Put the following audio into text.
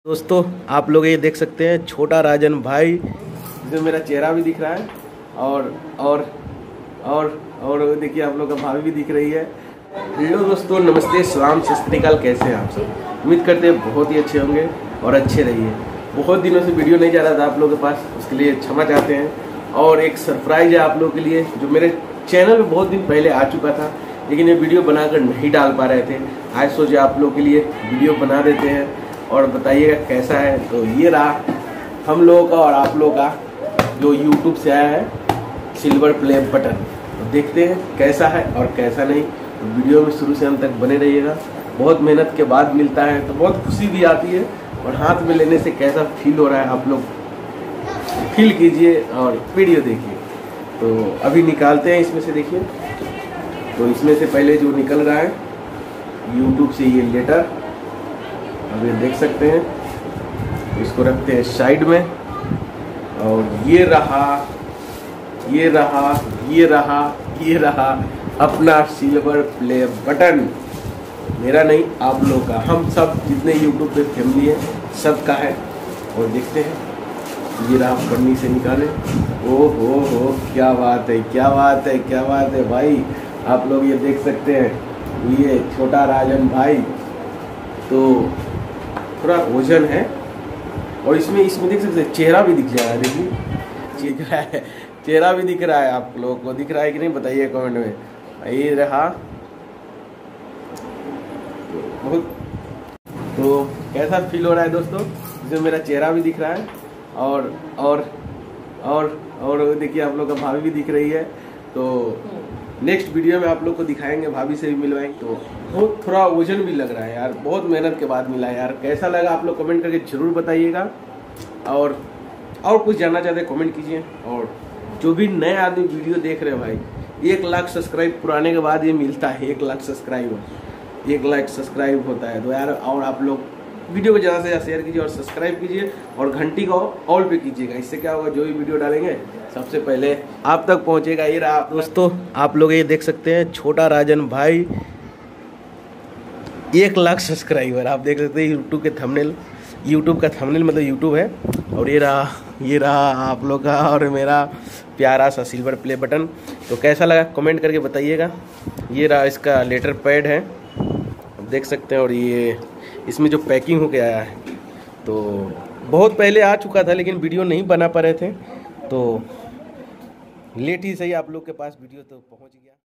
दोस्तों आप लोग ये देख सकते हैं छोटा राजन भाई, जिसमें मेरा चेहरा भी दिख रहा है और देखिए आप लोग का भाभी भी दिख रही है। हेलो दोस्तों, नमस्ते, सलाम, सत श्री अकाल। कैसे हैं आप सब? उम्मीद करते हैं बहुत ही अच्छे होंगे और अच्छे रहिए। बहुत दिनों से वीडियो नहीं जा रहा था आप लोगों के पास, उसके लिए क्षमा चाहते हैं। और एक सरप्राइज है आप लोगों के लिए जो मेरे चैनल में बहुत दिन पहले आ चुका था, लेकिन ये वीडियो बनाकर नहीं डाल पा रहे थे। आज सोचे आप लोगों के लिए वीडियो बना देते हैं और बताइएगा कैसा है। तो ये रहा हम लोगों का और आप लोगों का जो YouTube से आया है सिल्वर प्ले बटन। तो देखते हैं कैसा है और कैसा नहीं। तो वीडियो में शुरू से अंत तक बने रहिएगा। बहुत मेहनत के बाद मिलता है तो बहुत खुशी भी आती है, और हाथ में लेने से कैसा फील हो रहा है आप लोग फील कीजिए और वीडियो देखिए। तो अभी निकालते हैं इसमें से, देखिए। तो इसमें से पहले जो निकल रहा है YouTube से ये लेटर, अब ये देख सकते हैं। तो इसको रखते हैं साइड में, और ये रहा अपना सिल्वर प्ले बटन। मेरा नहीं, आप लोगों का, हम सब जितने YouTube पे फैमिली है सबका है। और देखते हैं, ये रहा पन्नी से निकाले। ओ हो, क्या बात है, क्या बात है, क्या बात है भाई। आप लोग ये देख सकते हैं, ये छोटा राजन भाई। तो थोड़ा वजन है, और इसमें देख सकते हैं चेहरा भी दिख जा रहा है। देखिए चेहरा भी दिख रहा है। आप लोगों को दिख रहा है कि नहीं बताइए कमेंट में। ये रहा तो कैसा फील हो रहा है दोस्तों, जिसमें मेरा चेहरा भी दिख रहा है और देखिए आप लोग का भाभी भी दिख रही है। तो नेक्स्ट वीडियो में आप लोग को दिखाएंगे, भाभी से भी मिलवाएंगे। तो बहुत थोड़ा वजन भी लग रहा है यार, बहुत मेहनत के बाद मिला है यार। कैसा लगा आप लोग कमेंट करके जरूर बताइएगा। और कुछ जानना चाहते हैं कमेंट कीजिए। और जो भी नए आदमी वीडियो देख रहे हैं भाई, 1 लाख सब्सक्राइब पुराने के बाद ये मिलता है। 1 लाख सब्सक्राइब होता है तो यार। और आप लोग वीडियो को ज़्यादा से ज़्यादा शेयर कीजिए और सब्सक्राइब कीजिए, और घंटी को ऑल पे कीजिएगा। इससे क्या होगा, जो भी वीडियो डालेंगे सबसे पहले आप तक पहुंचेगा। ये रहा दोस्तों, आप लोग ये देख सकते हैं छोटा राजन भाई, 1 लाख सब्सक्राइबर। आप देख सकते हैं यूट्यूब का थंबनेल मतलब यूट्यूब है। और ये रहा आप लोग का और मेरा प्यारा सा सिल्वर प्ले बटन। तो कैसा लगा कमेंट करके बताइएगा। ये रहा इसका लेटर पैड है, आप देख सकते हैं। और ये इसमें जो पैकिंग होके आया है, तो बहुत पहले आ चुका था लेकिन वीडियो नहीं बना पा रहे थे, तो लेट ही सही आप लोग के पास वीडियो तो पहुंच गया।